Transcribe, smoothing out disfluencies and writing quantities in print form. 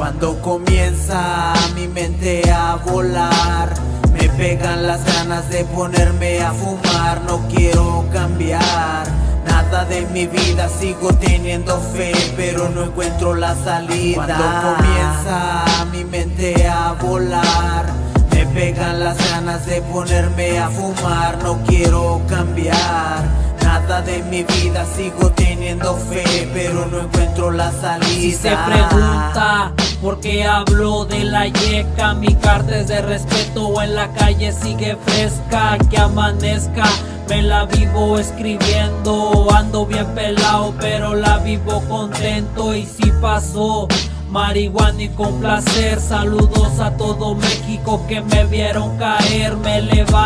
Cuando comienza mi mente a volar, me pegan las ganas de ponerme a fumar. No quiero cambiar nada de mi vida, sigo teniendo fe, pero no encuentro la salida. Cuando comienza mi mente a volar, me pegan las ganas de ponerme a fumar. No quiero cambiar nada de mi vida, sigo teniendo fe, pero no encuentro la salida. Si se pregunta por qué hablo de la yeca, mi carta es de respeto, en la calle sigue fresca. Que amanezca, me la vivo escribiendo, ando bien pelado, pero la vivo contento. Y si pasó marihuana y con placer, saludos a todo México que me vieron caer, me levanto.